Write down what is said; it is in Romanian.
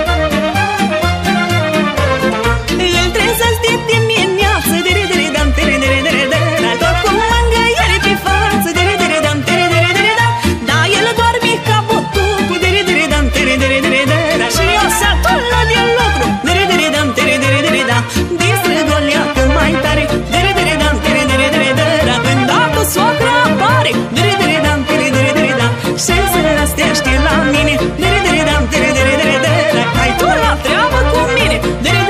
Îl trezesc de dimineață, diri-diri-dam, diri-diri-diri-diri, tot cu mângâiere pe față, diri-diri-dam, diri-diri-diri-da. Da, el doarme ca botucul, diri-diri-dam, diri-diri-diri-da. Și eu satulă de lucru, diri-diri-dam, diri-diri-diri-da. Distrâgoleacă mai tare, diri-diri-dam, diri-diri-diri-da. Când dacă soacra apare, diri-diri-dam, diri-diri-diri-da. Și să răstește la mine, diri-diri-dam, diri-diri-diri-da. Hai tu la treabă cu mine, diri